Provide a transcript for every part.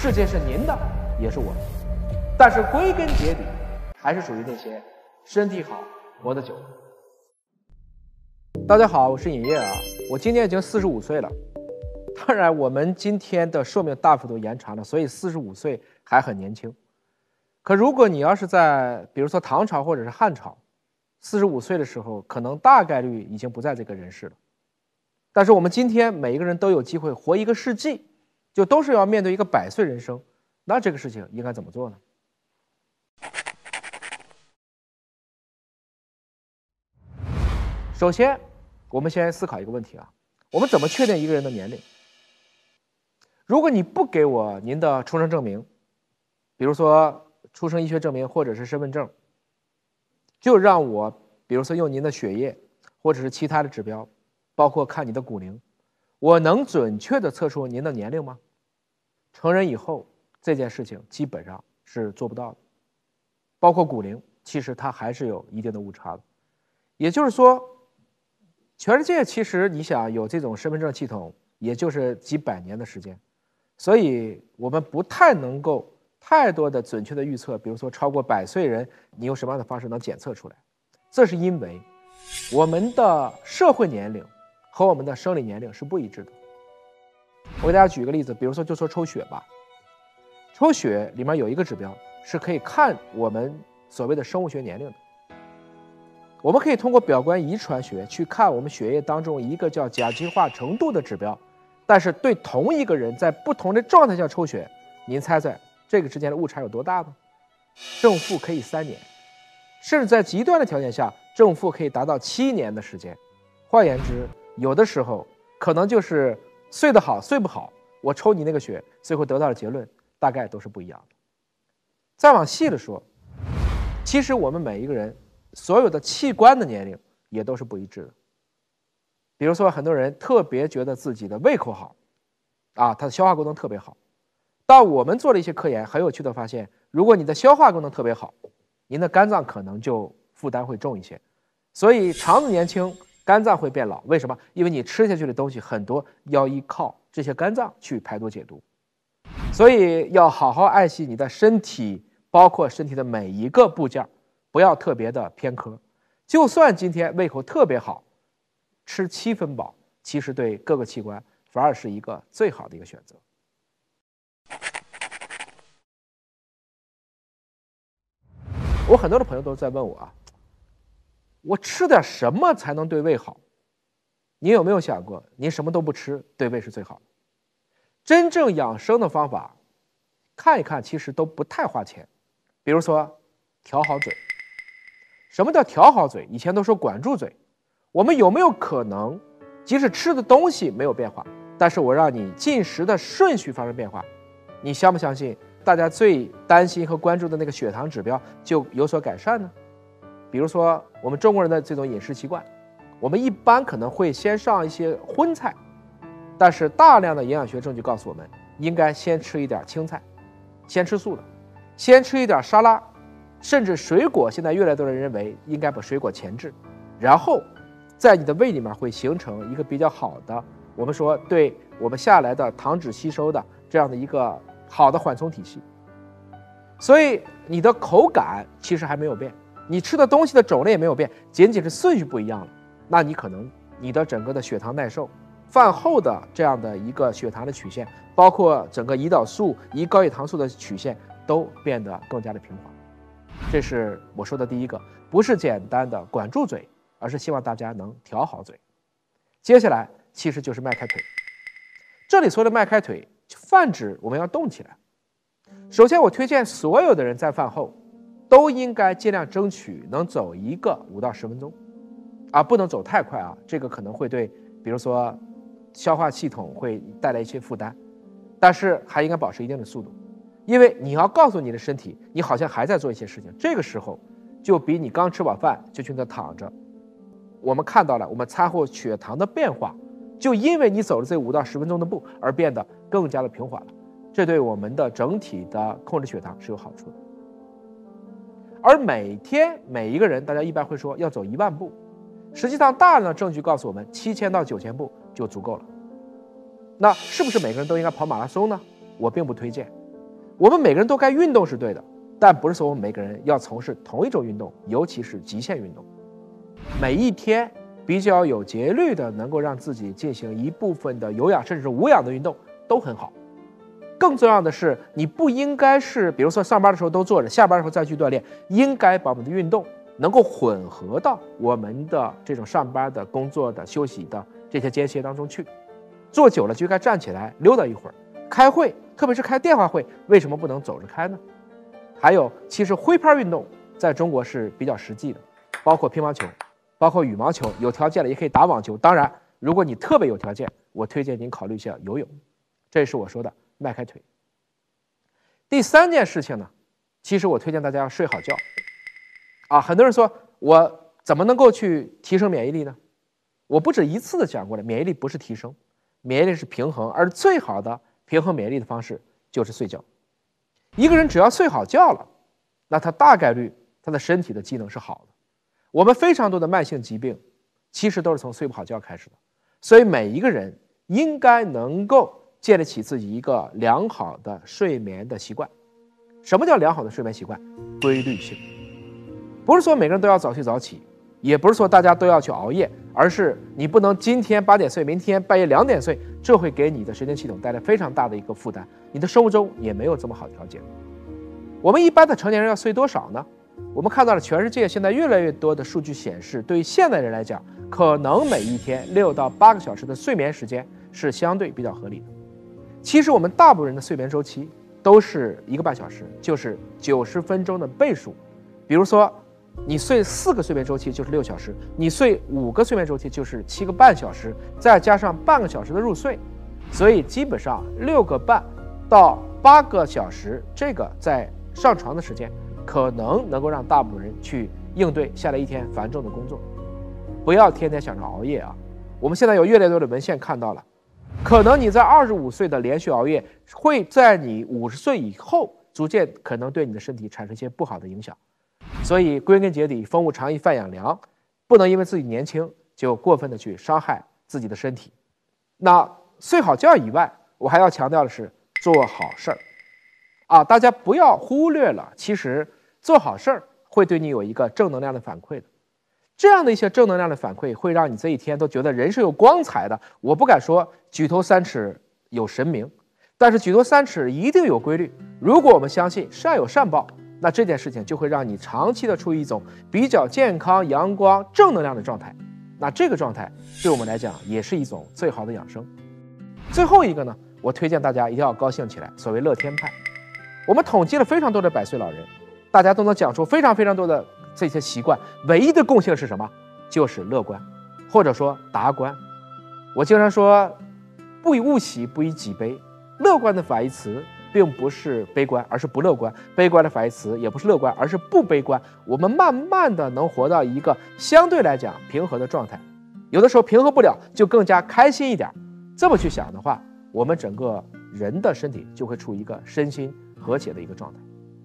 世界是您的，也是我的。但是归根结底，还是属于那些身体好、活得久。大家好，我是尹烨啊，我今年已经45岁了。当然，我们今天的寿命大幅度延长了，所以45岁还很年轻。可如果你要是在比如说唐朝或者是汉朝，45岁的时候，可能大概率已经不在这个人世了。但是我们今天每一个人都有机会活一个世纪，就都是要面对一个100岁人生，那这个事情应该怎么做呢？首先，我们先思考一个问题啊，我们怎么确定一个人的年龄？如果你不给我您的出生证明，比如说出生医学证明或者是身份证，就让我比如说用您的血液或者是其他的指标，包括看你的骨龄，我能准确的测出您的年龄吗？成人以后这件事情基本上是做不到的，包括骨龄，其实它还是有一定的误差的。也就是说，全世界其实你想有这种身份证系统，也就是几百年的时间，所以我们不太能够太多的准确的预测，比如说超过100岁人，你用什么样的方式能检测出来？这是因为我们的社会年龄和我们的生理年龄是不一致的。我给大家举一个例子，比如说就说抽血吧，抽血里面有一个指标是可以看我们所谓的生物学年龄的。我们可以通过表观遗传学去看我们血液当中一个叫甲基化程度的指标，但是对同一个人在不同的状态下抽血，您猜猜这个之间的误差有多大呢？正负可以3年，甚至在极端的条件下，正负可以达到7年的时间。换言之，有的时候可能就是睡得好睡不好，我抽你那个血，最后得到的结论大概都是不一样的。再往细了说，其实我们每一个人所有的器官的年龄也都是不一致的。比如说很多人特别觉得自己的胃口好啊，他的消化功能特别好，但我们做了一些科研，很有趣的发现，如果你的消化功能特别好，您的肝脏可能就负担会重一些。所以肠子年轻，肝脏会变老，为什么？因为你吃下去的东西很多要依靠这些肝脏去排毒解毒。所以要好好爱惜你的身体，包括身体的每一个部件，不要特别的偏科。就算今天胃口特别好，吃7分饱，其实对各个器官反而是一个最好的一个选择。我很多的朋友都在问我啊，我吃点什么才能对胃好？您有没有想过，您什么都不吃，对胃是最好的？真正养生的方法，看一看其实都不太花钱。比如说，调好嘴。什么叫调好嘴？以前都说管住嘴。我们有没有可能，即使吃的东西没有变化，但是我让你进食的顺序发生变化？你相不相信大家最担心和关注的那个血糖指标就有所改善呢？比如说我们中国人的这种饮食习惯，我们一般可能会先上一些荤菜，但是大量的营养学证据告诉我们，应该先吃一点青菜，先吃素的，先吃一点沙拉，甚至水果。现在越来越多人认为应该把水果前置，然后在你的胃里面会形成一个比较好的，我们说对我们下来的糖脂吸收的这样的一个好的缓冲体系。所以你的口感其实还没有变，你吃的东西的种类也没有变，仅仅是顺序不一样了。那你可能你的整个的血糖耐受，饭后的这样的一个血糖的曲线，包括整个胰岛素、胰高血糖素的曲线都变得更加的平滑。这是我说的第一个，不是简单的管住嘴，而是希望大家能调好嘴。接下来其实就是迈开腿。这里说的迈开腿，泛指我们要动起来。首先我推荐所有的人在饭后都应该尽量争取能走一个5到10分钟啊，不能走太快啊，这个可能会对比如说消化系统会带来一些负担，但是还应该保持一定的速度。因为你要告诉你的身体，你好像还在做一些事情，这个时候就比你刚吃饱饭就去那躺着，我们看到了我们餐后血糖的变化，就因为你走了这5到10分钟的步而变得更加的平缓了，这对我们的整体的控制血糖是有好处的。而每天每一个人，大家一般会说要走1万步，实际上大量的证据告诉我们，7000到9000步就足够了。那是不是每个人都应该跑马拉松呢？我并不推荐， 我们每个人都该运动是对的，但不是说我们每个人要从事同一种运动，尤其是极限运动。每一天比较有节律的，能够让自己进行一部分的有氧甚至是无氧的运动都很好。更重要的是，你不应该是比如说上班的时候都坐着，下班的时候再去锻炼，应该把我们的运动能够混合到我们的这种上班的、工作的、休息的这些间歇当中去。坐久了就该站起来溜达一会儿。开会，特别是开电话会，为什么不能走着开呢？还有，其实挥拍运动在中国是比较实际的，包括乒乓球，包括羽毛球，有条件了也可以打网球。当然，如果你特别有条件，我推荐您考虑一下游泳。这是我说的迈开腿。第三件事情呢，其实我推荐大家要睡好觉。很多人说我怎么能够去提升免疫力呢？我不止一次的讲过了，免疫力不是提升，免疫力是平衡，而最好的平衡免疫力的方式就是睡觉。一个人只要睡好觉了，那他大概率他的身体的机能是好的。我们非常多的慢性疾病其实都是从睡不好觉开始的，所以每一个人应该能够建立起自己一个良好的睡眠的习惯。什么叫良好的睡眠习惯？规律性。不是说每个人都要早睡早起，也不是说大家都要去熬夜，而是你不能今天8点睡，明天半夜2点睡，这会给你的神经系统带来非常大的一个负担，你的生物钟也没有这么好调节。我们一般的成年人要睡多少呢？我们看到了全世界现在越来越多的数据显示，对于现代人来讲，可能每一天6到8个小时的睡眠时间是相对比较合理的。其实我们大部分人的睡眠周期都是1个半小时，就是90分钟的倍数。比如说你睡4个睡眠周期就是6小时，你睡5个睡眠周期就是7个半小时，再加上半个小时的入睡，所以基本上6个半到8个小时，这个在上床的时间可能够让大部分人去应对下来一天繁重的工作。不要天天想着熬夜啊！我们现在有越来越多的文献看到了，可能你在25岁的连续熬夜，会在你50岁以后逐渐可能对你的身体产生一些不好的影响。所以归根结底，风物长宜饭养良，不能因为自己年轻就过分的去伤害自己的身体。那睡好觉以外，我还要强调的是做好事儿大家不要忽略了，其实做好事儿会对你有一个正能量的反馈的。这样的一些正能量的反馈会让你这一天都觉得人是有光彩的。我不敢说举头三尺有神明，但是举头三尺一定有规律。如果我们相信善有善报，那这件事情就会让你长期的处于一种比较健康、阳光、正能量的状态。那这个状态对我们来讲也是一种最好的养生。最后一个呢，我推荐大家一定要高兴起来，所谓乐天派。我们统计了非常多的100岁老人，大家都能讲出非常多的这些习惯，唯一的共性是什么？就是乐观，或者说达观。我经常说，不以物喜，不以己悲。乐观的反义词并不是悲观，而是不乐观；悲观的反义词也不是乐观，而是不悲观。我们慢慢的能活到一个相对来讲平和的状态，有的时候平和不了，就更加开心一点。这么去想的话，我们整个人的身体就会处于一个身心和谐的一个状态。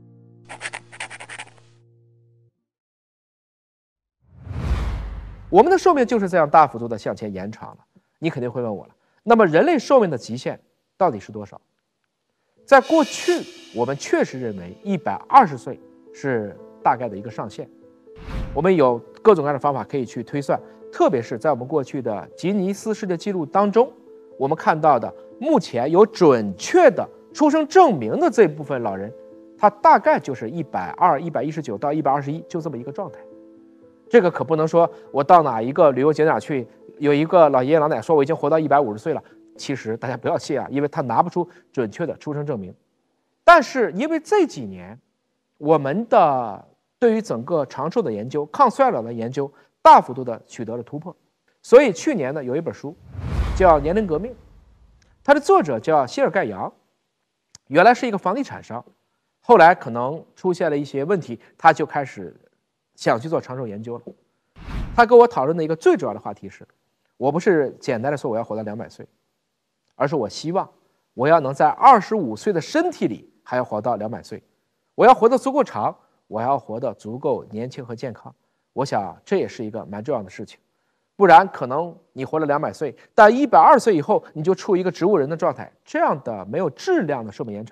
我们的寿命就是这样大幅度的向前延长了。你肯定会问我了，那么人类寿命的极限到底是多少？在过去，我们确实认为120岁是大概的一个上限。我们有各种各样的方法可以去推算，特别是在我们过去的吉尼斯世界纪录当中，我们看到的目前有准确的出生证明的这部分老人，他大概就是120、119到121，就这么一个状态。这个可不能说我到哪一个旅游景点去，有一个老爷爷老奶奶说我已经活到150岁了。其实大家不要信因为他拿不出准确的出生证明。但是因为这几年我们的对于整个长寿的研究、抗衰老的研究大幅度的取得了突破，所以去年呢有一本书叫《年龄革命》，它的作者叫谢尔盖扬，原来是一个房地产商，后来可能出现了一些问题，他就开始想去做长寿研究了。他跟我讨论的一个最主要的话题是，我不是简单的说我要活到200岁，而是我希望我要能在25岁的身体里还要活到200岁，我要活得足够长，我要活得足够年轻和健康。我想这也是一个蛮重要的事情，不然可能你活了200岁，但120岁以后你就处于一个植物人的状态，这样的没有质量的寿命延长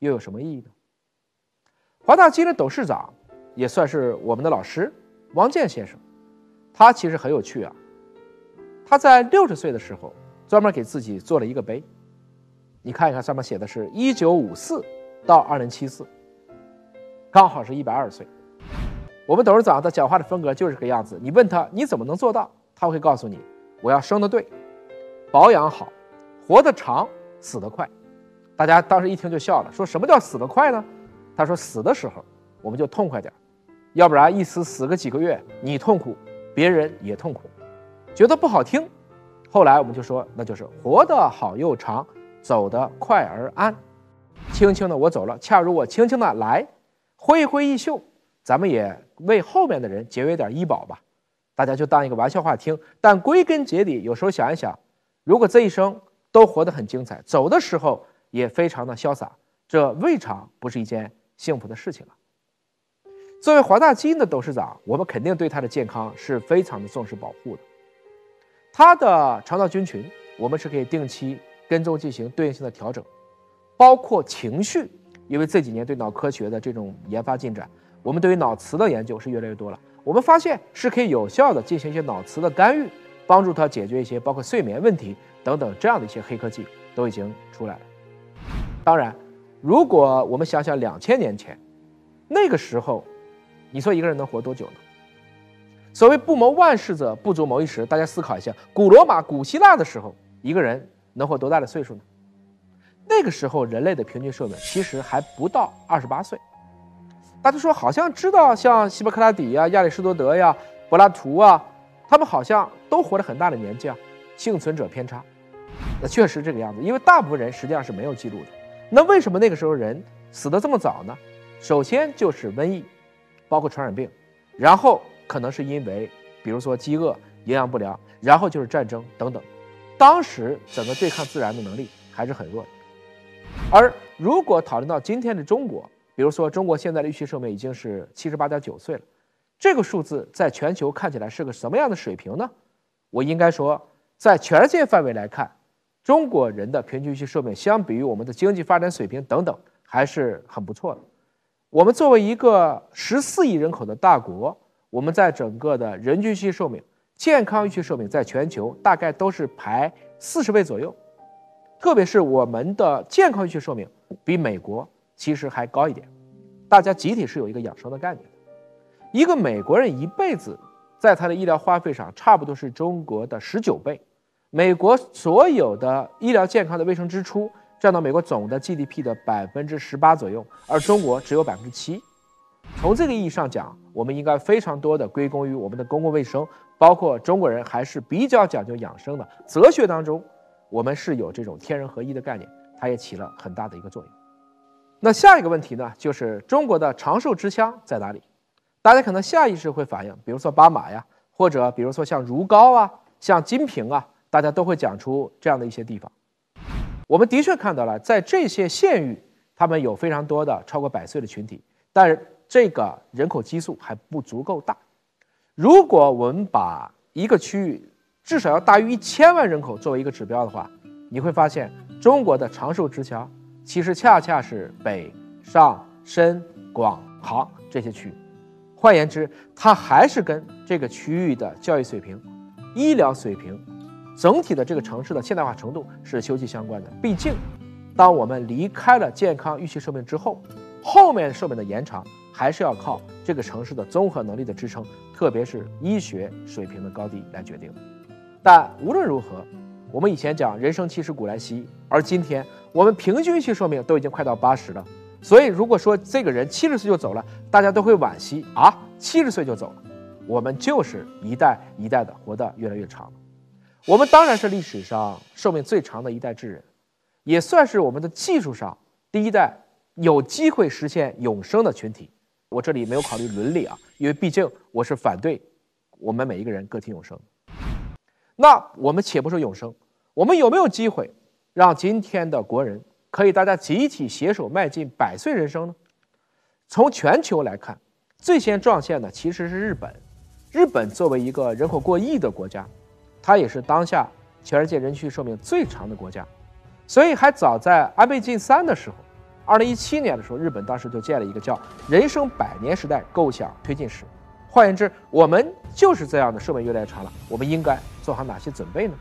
又有什么意义呢？华大基因的董事长也算是我们的老师王健先生，他其实很有趣啊。他在60岁的时候专门给自己做了一个碑，你看一看上面写的是1954到2074，刚好是120岁。我们董事长的讲话的风格就是这个样子，你问他你怎么能做到，他会告诉你我要生得对，保养好，活得长，死得快。大家当时一听就笑了，说什么叫死得快呢？他说死的时候我们就痛快点，要不然一死个几个月，你痛苦，别人也痛苦，觉得不好听。后来我们就说那就是活得好又长，走得快而安。轻轻的我走了，恰如我轻轻的来，挥一挥衣袖，咱们也为后面的人节约点医保吧。大家就当一个玩笑话听，但归根结底有时候想一想，如果这一生都活得很精彩，走的时候也非常的潇洒，这未尝不是一件幸福的事情了。作为华大基因的董事长，我们肯定对他的健康是非常的重视保护的。他的肠道菌群我们是可以定期跟踪进行对应性的调整，包括情绪，因为这几年对脑科学的这种研发进展，我们对于脑磁的研究是越来越多了，我们发现是可以有效的进行一些脑磁的干预，帮助他解决一些包括睡眠问题等等这样的一些黑科技都已经出来了。当然如果我们想想2000年前那个时候，你说一个人能活多久呢？所谓不谋万事者不足谋一时，大家思考一下，古罗马古希腊的时候一个人能活多大的岁数呢？那个时候人类的平均寿命其实还不到28岁。大家说好像知道像希波克拉底呀、亚里士多德呀、柏拉图啊，他们好像都活了很大的年纪啊，幸存者偏差。那确实这个样子，因为大部分人实际上是没有记录的。那为什么那个时候人死得这么早呢？首先就是瘟疫，包括传染病，然后可能是因为比如说饥饿、营养不良，然后就是战争等等。当时整个对抗自然的能力还是很弱的。而如果讨论到今天的中国，比如说中国现在的预期寿命已经是78.9岁了，这个数字在全球看起来是个什么样的水平呢？我应该说在全世界范围来看，中国人的平均预期寿命相比于我们的经济发展水平等等还是很不错的。我们作为一个14亿人口的大国，我们在整个的人均预期寿命、健康预期寿命在全球大概都是排40位左右，特别是我们的健康预期寿命比美国其实还高一点。大家集体是有一个养生的概念的。一个美国人一辈子在他的医疗花费上差不多是中国的19倍，美国所有的医疗健康的卫生支出占到美国总的 GDP 的18%左右，而中国只有7%。从这个意义上讲，我们应该非常多的归功于我们的公共卫生，包括中国人还是比较讲究养生的。哲学当中，我们是有这种天人合一的概念，它也起了很大的一个作用。那下一个问题呢，就是中国的长寿之乡在哪里？大家可能下意识会反映，比如说巴马呀，或者比如说像如皋啊、像金平啊，大家都会讲出这样的一些地方。我们的确看到了，在这些县域，他们有非常多的超过100岁的群体，但是这个人口基数还不足够大。如果我们把一个区域至少要大于1000万人口作为一个指标的话，你会发现中国的长寿之乡其实恰恰是北上深广杭这些区域。换言之，它还是跟这个区域的教育水平、医疗水平、整体的这个城市的现代化程度是息息相关的。毕竟当我们离开了健康预期寿命之后，后面寿命的延长还是要靠这个城市的综合能力的支撑，特别是医学水平的高低来决定的。但无论如何，我们以前讲人生70古来稀，而今天我们平均预期寿命都已经快到80了。所以如果说这个人70岁就走了，大家都会惋惜啊，70岁就走了。我们就是一代一代的活得越来越长了。我们当然是历史上寿命最长的一代智人，也算是我们的技术上第一代有机会实现永生的群体。我这里没有考虑伦理啊，因为毕竟我是反对我们每一个人个体永生。那我们且不说永生，我们有没有机会让今天的国人可以大家集体携手迈进100岁人生呢？从全球来看，最先撞线的其实是日本。日本作为一个人口过亿的国家，它也是当下全世界人均寿命最长的国家。所以还早在安倍晋三的时候， 2017年的时候，日本当时就建了一个叫“人生100年时代构想推进室”。换言之，我们就是这样的寿命越来越长了，我们应该做好哪些准备呢？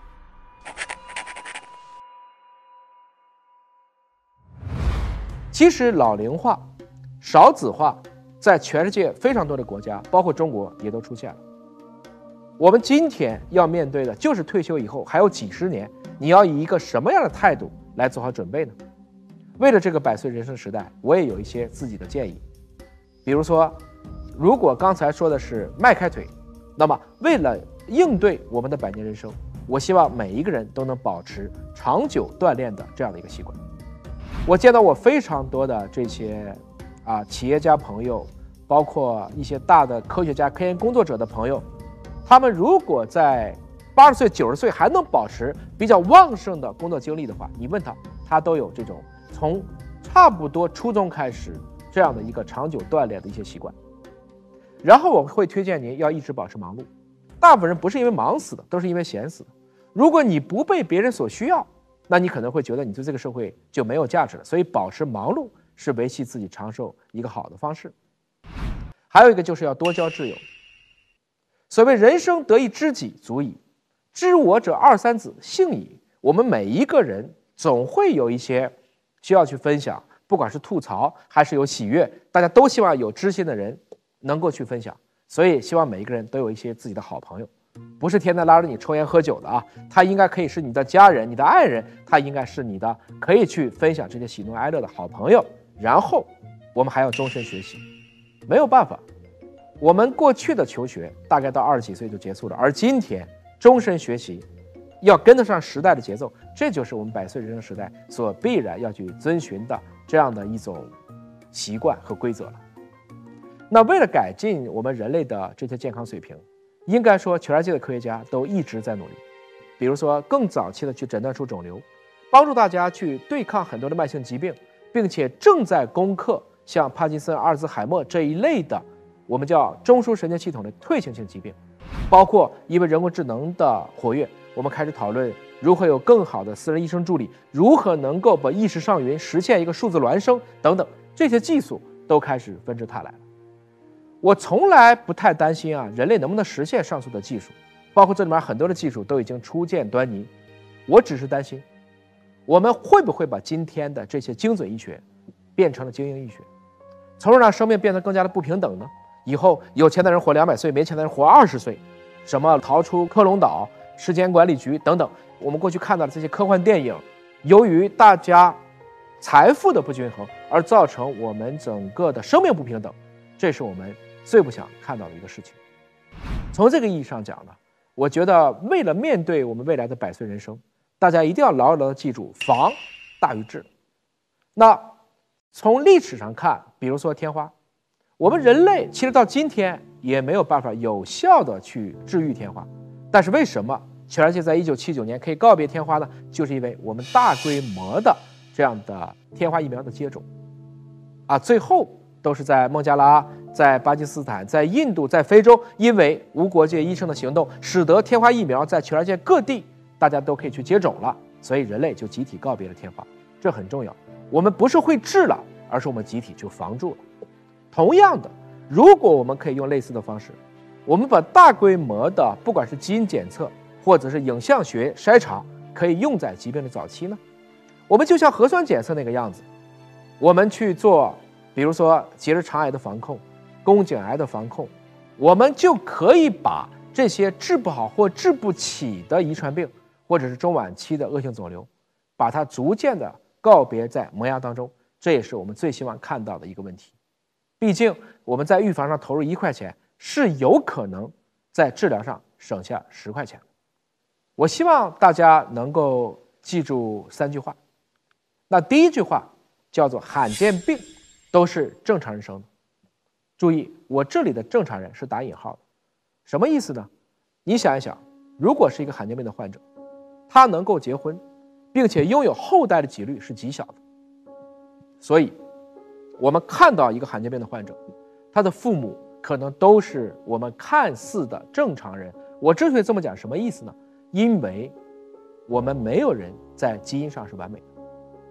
其实老龄化、少子化在全世界非常多的国家，包括中国也都出现了。我们今天要面对的就是退休以后还有几十年，你要以一个什么样的态度来做好准备呢？为了这个100岁人生时代，我也有一些自己的建议。比如说，如果刚才说的是迈开腿，那么为了应对我们的100年人生，我希望每一个人都能保持长久锻炼的这样的一个习惯。我见到我非常多的这些企业家朋友，包括一些大的科学家、科研工作者的朋友，他们如果在80岁、90岁还能保持比较旺盛的工作经历的话，你问他，他都有这种从差不多初中开始这样的一个长久锻炼的一些习惯。然后我会推荐您要一直保持忙碌。大部分人不是因为忙死的，都是因为闲死的。如果你不被别人所需要，那你可能会觉得你对这个社会就没有价值了。所以保持忙碌是维系自己长寿一个好的方式。还有一个就是要多交挚友。所谓人生得一知己足矣，知我者二三子，幸矣。我们每一个人总会有一些需要去分享，不管是吐槽还是有喜悦，大家都希望有知心的人能够去分享。所以希望每一个人都有一些自己的好朋友，不是天天拉着你抽烟喝酒的啊，他应该可以是你的家人、你的爱人，他应该是你的可以去分享这些喜怒哀乐的好朋友。然后我们还要终身学习，没有办法，我们过去的求学大概到20几岁就结束了，而今天终身学习要跟得上时代的节奏，这就是我们100岁人生时代所必然要去遵循的这样的一种习惯和规则了。那为了改进我们人类的这些健康水平，应该说全世界的科学家都一直在努力。比如说更早期的去诊断出肿瘤，帮助大家去对抗很多的慢性疾病，并且正在攻克像帕金森、阿尔兹海默这一类的我们叫中枢神经系统的退行性疾病。包括因为人工智能的活跃，我们开始讨论如何有更好的私人医生助理，如何能够把意识上云实现一个数字孪生等等，这些技术都开始纷至沓来了。我从来不太担心人类能不能实现上述的技术，包括这里面很多的技术都已经初见端倪。我只是担心，我们会不会把今天的这些精准医学变成了精英医学，从而让生命变得更加的不平等呢？以后有钱的人活200岁，没钱的人活20岁，什么逃出克隆岛、时间管理局等等，我们过去看到的这些科幻电影，由于大家财富的不均衡而造成我们整个的生命不平等，这是我们最不想看到的一个事情。从这个意义上讲呢，我觉得为了面对我们未来的100岁人生，大家一定要牢牢地记住防大于治。那从历史上看，比如说天花，我们人类其实到今天也没有办法有效地去治愈天花。但是为什么全世界在1979年可以告别天花呢？就是因为我们大规模的这样的天花疫苗的接种最后都是在孟加拉、在巴基斯坦、在印度、在非洲，因为无国界医生的行动，使得天花疫苗在全世界各地大家都可以去接种了，所以人类就集体告别了天花。这很重要，我们不是会治了，而是我们集体就防住了。同样的，如果我们可以用类似的方式，我们把大规模的不管是基因检测或者是影像学筛查可以用在疾病的早期呢？我们就像核酸检测那个样子，我们去做比如说结直肠癌的防控、宫颈癌的防控，我们就可以把这些治不好或治不起的遗传病，或者是中晚期的恶性肿瘤，把它逐渐的告别在萌芽当中。这也是我们最希望看到的一个问题。毕竟我们在预防上投入1块钱，是有可能在治疗上省下10块钱。我希望大家能够记住3句话。那第一句话叫做罕见病都是正常人生的。注意，我这里的正常人是打引号的。什么意思呢？你想一想，如果是一个罕见病的患者，他能够结婚并且拥有后代的几率是极小的。所以我们看到一个罕见病的患者，他的父母可能都是我们看似的正常人。我之所以这么讲，什么意思呢？因为我们没有人在基因上是完美的。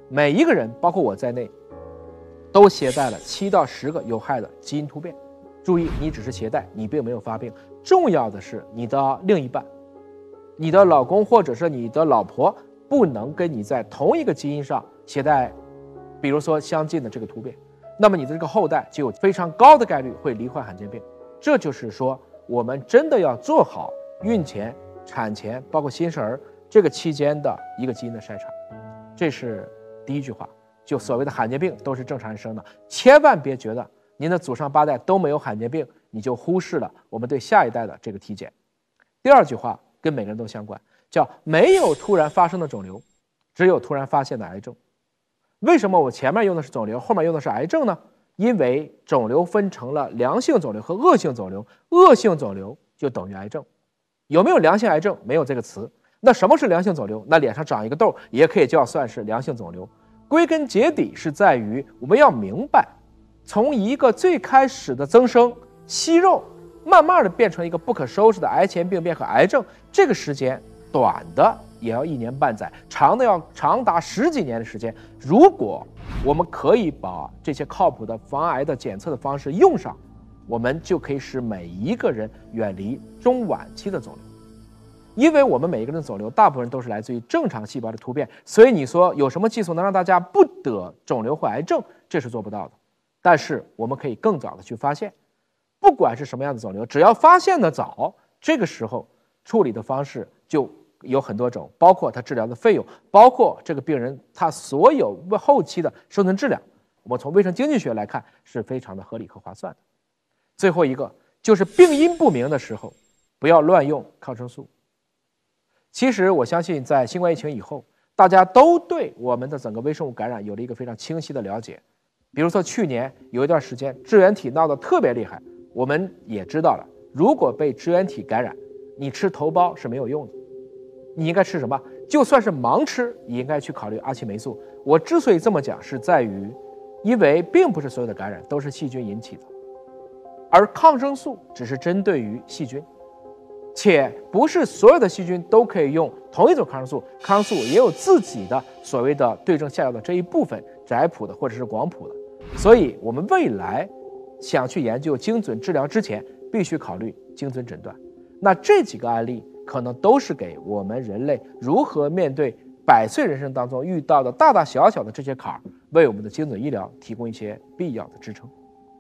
每一个人，包括我在内，都携带了7到10个有害的基因突变。注意，你只是携带，你并没有发病。重要的是，你的另一半，你的老公或者是你的老婆，不能跟你在同一个基因上携带，比如说相近的这个突变，那么你的这个后代就有非常高的概率会罹患罕见病。这就是说，我们真的要做好孕前、产前，包括新生儿这个期间的一个基因的筛查。这是第一句话，就所谓的罕见病都是正常人生的，千万别觉得您的祖上8代都没有罕见病，你就忽视了我们对下一代的这个体检。第二句话跟每个人都相关，叫没有突然发生的肿瘤，只有突然发现的癌症。为什么我前面用的是肿瘤，后面用的是癌症呢？因为肿瘤分成了良性肿瘤和恶性肿瘤，恶性肿瘤就等于癌症。有没有良性癌症？没有这个词。那什么是良性肿瘤？那脸上长一个痘也可以算是良性肿瘤。归根结底是在于我们要明白，从一个最开始的增生息肉，慢慢的变成一个不可收拾的癌前病变和癌症，这个时间短的也要1年半载，长的要长达10几年的时间。如果我们可以把这些靠谱的防癌的检测的方式用上，我们就可以使每一个人远离中晚期的肿瘤。因为我们每一个人的肿瘤大部分都是来自于正常细胞的突变，所以你说有什么技术能让大家不得肿瘤或癌症，这是做不到的。但是我们可以更早的去发现，不管是什么样的肿瘤，只要发现的早，这个时候处理的方式就有很多种，包括他治疗的费用，包括这个病人他所有后期的生存质量，我们从卫生经济学来看是非常的合理和划算的。最后一个就是病因不明的时候，不要乱用抗生素。其实我相信在新冠疫情以后，大家都对我们的整个微生物感染有了一个非常清晰的了解。比如说去年有一段时间支原体闹得特别厉害，我们也知道了，如果被支原体感染，你吃头孢是没有用的，你应该吃什么？就算是盲吃，也应该去考虑阿奇霉素。我之所以这么讲，是在于因为并不是所有的感染都是细菌引起的，而抗生素只是针对于细菌，且不是所有的细菌都可以用同一种抗生素，抗生素也有自己的所谓的对症下药的这一部分，窄谱的或者是广谱的。所以我们未来想去研究精准治疗之前，必须考虑精准诊断。那这几个案例可能都是给我们人类如何面对100岁人生当中遇到的大大小小的这些坎儿，为我们的精准医疗提供一些必要的支撑。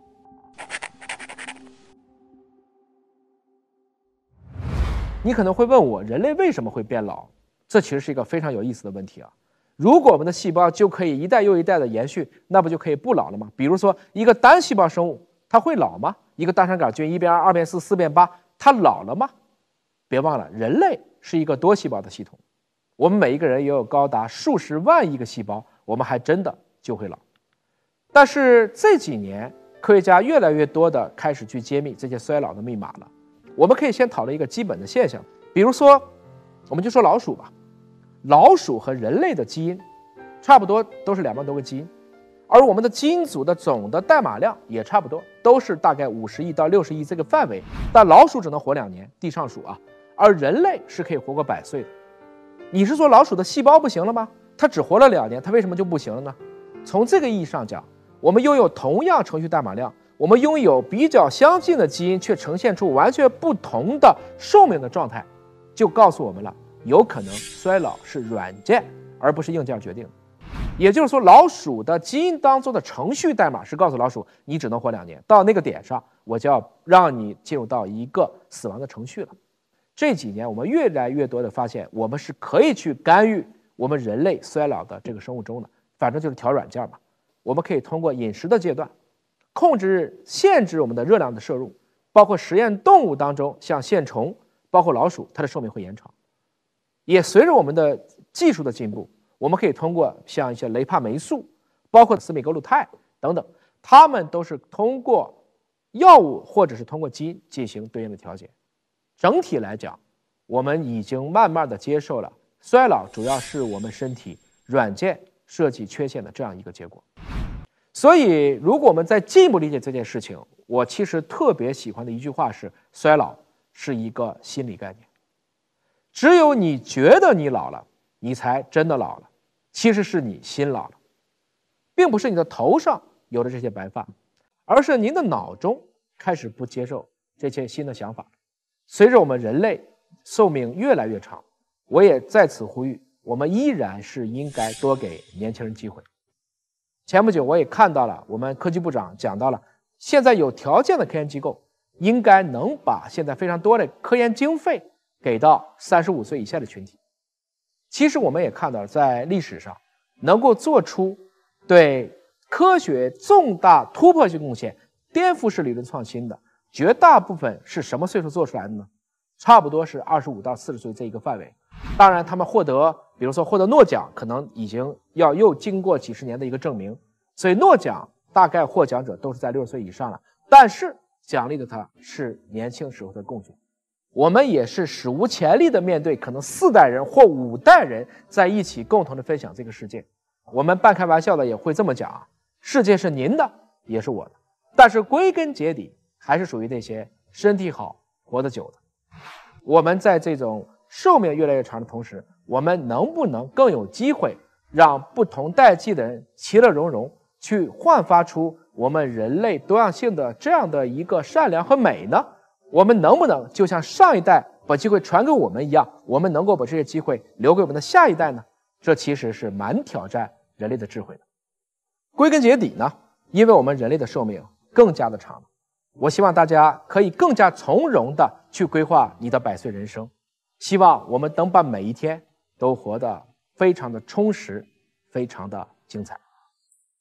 你可能会问我，人类为什么会变老？这其实是一个非常有意思的问题啊。如果我们的细胞就可以一代又一代的延续，那不就可以不老了吗？比如说一个单细胞生物，它会老吗？一个大肠杆菌1变2、2变4、4变8，它老了吗？别忘了，人类是一个多细胞的系统，我们每一个人也有高达数十万亿个细胞，我们还真的就会老。但是这几年，科学家越来越多的开始去揭秘这些衰老的密码了。我们可以先讨论一个基本的现象，比如说，我们就说老鼠吧，老鼠和人类的基因差不多都是2万多个基因，而我们的基因组的总的代码量也差不多，都是大概50亿到60亿这个范围。但老鼠只能活2年，地上鼠啊，而人类是可以活过100岁的。你是说老鼠的细胞不行了吗？它只活了2年，它为什么就不行了呢？从这个意义上讲，我们拥有同样程序代码量，我们拥有比较相近的基因，却呈现出完全不同的寿命的状态，就告诉我们了，有可能衰老是软件而不是硬件决定的。也就是说，老鼠的基因当中的程序代码是告诉老鼠，你只能活2年，到那个点上，我就要让你进入到一个死亡的程序了。这几年，我们越来越多的发现，我们是可以去干预我们人类衰老的这个生物钟的，反正就是调软件嘛。我们可以通过饮食的阶段，限制我们的热量的摄入，包括实验动物当中，像线虫，包括老鼠，它的寿命会延长。也随着我们的技术的进步，我们可以通过像一些雷帕霉素，包括司米格鲁肽等等，它们都是通过药物或者是通过基因进行对应的调节。整体来讲，我们已经慢慢的接受了衰老主要是我们身体软件设计缺陷的这样一个结果。所以如果我们再进一步理解这件事情，我其实特别喜欢的一句话是，衰老是一个心理概念。只有你觉得你老了，你才真的老了，其实是你心老了。 并不是你的头上有了这些白发，而是您的脑中开始不接受这些新的想法。随着我们人类寿命越来越长，我也在此呼吁，我们依然是应该多给年轻人机会。前不久我也看到了，我们科技部长讲到了，现在有条件的科研机构应该能把现在非常多的科研经费给到35岁以下的群体。其实我们也看到了，在历史上能够做出对科学重大突破性贡献、颠覆式理论创新的，绝大部分是什么岁数做出来的呢？差不多是25到40岁这一个范围。当然他们比如说获得诺奖，可能已经又经过几十年的一个证明，所以诺奖大概获奖者都是在60岁以上了，但是奖励的他是年轻时候的贡献。我们也是史无前例的面对可能4代人或5代人在一起共同的分享这个世界。我们半开玩笑的也会这么讲啊，世界是您的也是我的，但是归根结底还是属于那些身体好活得久的。我们在这种寿命越来越长的同时，我们能不能更有机会让不同代际的人其乐融融，去焕发出我们人类多样性的这样的一个善良和美呢？我们能不能就像上一代把机会传给我们一样，我们能够把这些机会留给我们的下一代呢？这其实是蛮挑战人类的智慧的。归根结底呢，因为我们人类的寿命更加的长了，我希望大家可以更加从容的去规划你的100岁人生，希望我们能把每一天都活得非常的充实，非常的精彩。